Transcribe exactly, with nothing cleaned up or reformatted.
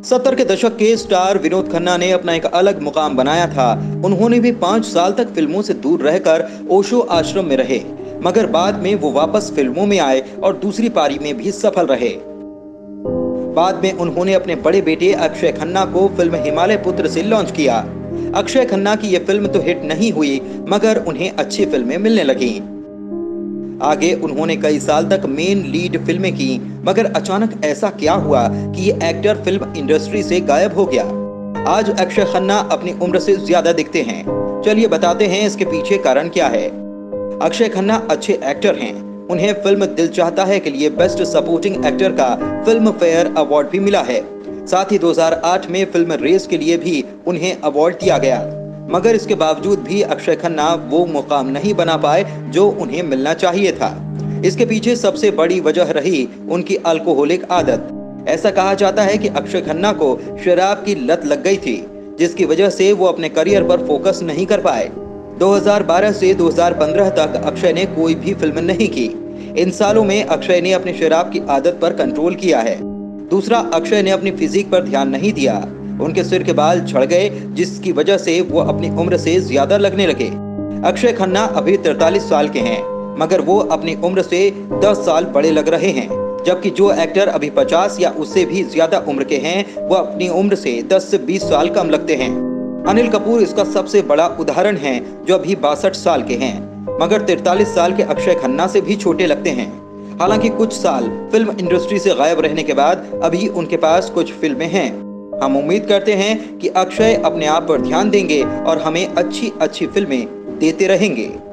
सत्तर के दशक के स्टार विनोद खन्ना ने अपना एक अलग मुकाम बनाया था। उन्होंने भी पाँच साल तक फिल्मों से दूर रहकर ओशो आश्रम में रहे, मगर बाद में वो वापस फिल्मों में आए और दूसरी पारी में भी सफल रहे। बाद में उन्होंने अपने बड़े बेटे अक्षय खन्ना को फिल्म हिमालय पुत्र से लॉन्च किया। अक्षय खन्ना की यह फिल्म तो हिट नहीं हुई, मगर उन्हें अच्छी फिल्में मिलने लगी। आगे उन्होंने कई साल तक मेन लीड फिल्में की, मगर अचानक ऐसा क्या हुआ कि ये एक्टर फिल्म इंडस्ट्री से गायब हो गया। आज अक्षय खन्ना अपनी उम्र से ज्यादा दिखते हैं। चलिए बताते हैं इसके पीछे कारण क्या है। अक्षय खन्ना अच्छे एक्टर हैं। उन्हें फिल्म दिल चाहता है के लिए बेस्ट सपोर्टिंग एक्टर का फिल्म फेयर अवार्ड भी मिला है। साथ ही दो हज़ार आठ में फिल्म रेस के लिए भी उन्हें अवार्ड दिया गया, मगर इसके बावजूद भी अक्षय खन्ना वो मुकाम नहीं बना पाए जो उन्हें मिलना चाहिए था। इसके पीछे सबसे बड़ी वजह रही उनकी अल्कोहलिक आदत। ऐसा कहा जाता है कि अक्षय खन्ना को शराब की लत लग गई थी, जिसकी वजह से वो अपने करियर पर फोकस नहीं कर पाए। दो हज़ार बारह से दो हज़ार पंद्रह तक अक्षय ने कोई भी फिल्म नहीं की। इन सालों में अक्षय ने अपनी शराब की आदत पर कंट्रोल किया है। दूसरा, अक्षय ने अपनी फिजिक पर ध्यान नहीं दिया। उनके सिर के बाल झड़ गए, जिसकी वजह से वो अपनी उम्र से ज्यादा लगने लगे। अक्षय खन्ना अभी तैंतालीस साल के हैं, मगर वो अपनी उम्र से दस साल बड़े लग रहे हैं, जबकि जो एक्टर अभी पचास या उससे भी ज्यादा उम्र के हैं वो अपनी उम्र से दस से बीस साल कम लगते हैं। अनिल कपूर इसका सबसे बड़ा उदाहरण है, जो अभी बासठ साल के हैं, मगर तैंतालीस साल के अक्षय खन्ना से भी छोटे लगते हैं। हालांकि कुछ साल फिल्म इंडस्ट्री से गायब रहने के बाद अभी उनके पास कुछ फिल्में हैं। हम उम्मीद करते हैं कि अक्षय अपने आप पर ध्यान देंगे और हमें अच्छी अच्छी फिल्में देते रहेंगे।